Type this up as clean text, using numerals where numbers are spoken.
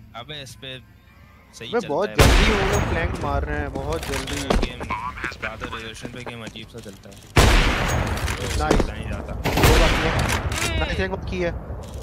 अबे इस पे सही अबे चलता बहुत है भाई। जल्दी वो लोग फ्लैंक मार रहे हैं, बहुत जल्दी। गेम ज्यादा रेजोल्यूशन पे गेम अजीब सा चलता है, तो इसलिए नाइस। चला नहीं जाता। दो बाकी है। नाइस, एक बाकी है।